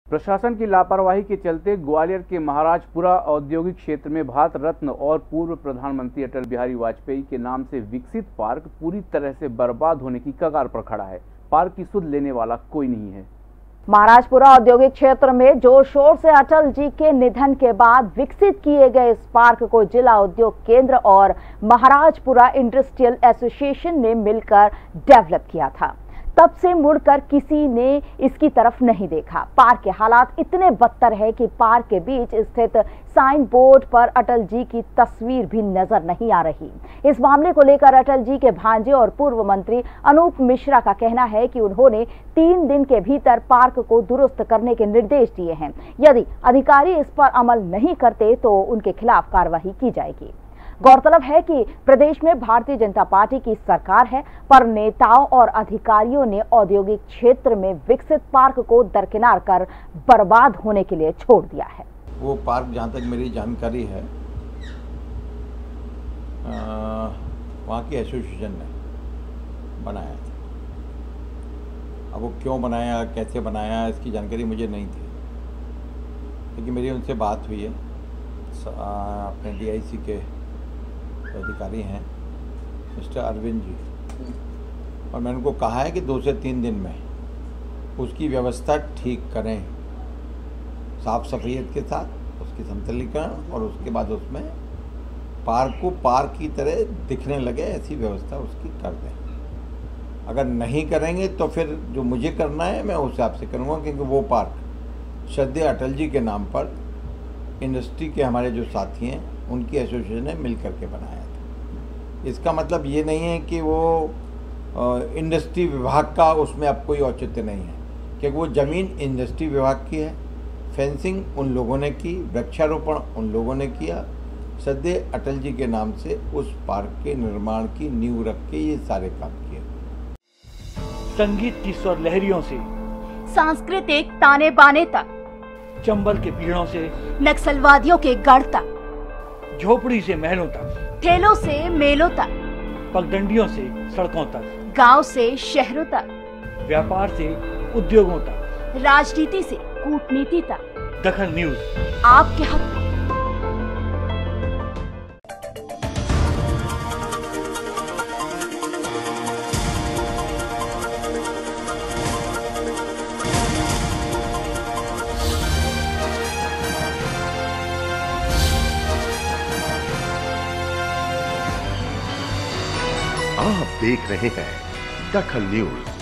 प्रशासन की लापरवाही के चलते ग्वालियर के महाराजपुरा औद्योगिक क्षेत्र में भारत रत्न और पूर्व प्रधानमंत्री अटल बिहारी वाजपेयी के नाम से विकसित पार्क पूरी तरह से बर्बाद होने की कगार पर खड़ा है। पार्क की सुध लेने वाला कोई नहीं है। महाराजपुरा औद्योगिक क्षेत्र में जोर शोर से अटल जी के निधन के बाद विकसित किए गए इस पार्क को जिला उद्योग केंद्र और महाराजपुरा इंडस्ट्रियल एसोसिएशन ने मिलकर डेवलप किया था। तब से मुड़कर किसी ने इसकी तरफ नहीं देखा। पार्क के हालात इतने बदतर है कि पार्क के बीच स्थित साइन बोर्ड पर अटल जी की तस्वीर भी नजर नहीं आ रही। इस मामले को लेकर अटल जी के भांजे और पूर्व मंत्री अनूप मिश्रा का कहना है कि उन्होंने 3 दिन के भीतर पार्क को दुरुस्त करने के निर्देश दिए हैं। यदि अधिकारी इस पर अमल नहीं करते तो उनके खिलाफ कार्रवाई की जाएगी। गौरतलब है कि प्रदेश में भारतीय जनता पार्टी की सरकार है, पर नेताओं और अधिकारियों ने औद्योगिक क्षेत्र में विकसित पार्क को दरकिनार कर बर्बाद होने के लिए छोड़ दिया है। वो पार्क जहाँ तक मेरी जानकारी है वहाँ की एसोसिएशन ने बनाया था। अब वो क्यों बनाया, कैसे बनाया, इसकी जानकारी मुझे नहीं थी, लेकिन मेरी उनसे बात हुई है। अपने DIC के अधिकारी हैं मिस्टर अरविंद जी, और मैंने उनको कहा है कि 2 से 3 दिन में उसकी व्यवस्था ठीक करें, साफ सफाइयत के साथ उसकी समतलीकरण, और उसके बाद उसमें पार्क को पार्क की तरह दिखने लगे ऐसी व्यवस्था उसकी कर दें। अगर नहीं करेंगे तो फिर जो मुझे करना है मैं उस हिसाब से करूँगा, क्योंकि वो पार्क श्रद्धेय अटल जी के नाम पर इंडस्ट्री के हमारे जो साथी हैं उनकी एसोसिएशन ने मिल करके बनाया था। इसका मतलब ये नहीं है कि वो इंडस्ट्री विभाग का उसमें अब कोई औचित्य नहीं है, क्योंकि वो ज़मीन इंडस्ट्री विभाग की है। फेंसिंग उन लोगों ने की, वृक्षारोपण उन लोगों ने किया। श्रद्धेय अटल जी के नाम से उस पार्क के निर्माण की नींव रख के ये सारे काम किए। संगीत की स्वर लहरियों से सांस्कृतिक ताने बाने तक, चंबल के पीड़ों से नक्सलवादियों के गढ़ तक, झोपड़ी से महलों तक, ठेलों से मेलों तक, पगडंडियों से सड़कों तक, गांव से शहरों तक, व्यापार से उद्योगों तक, राजनीति से कूटनीति तक, दखल न्यूज आपके हक में। आप देख रहे हैं दखल न्यूज।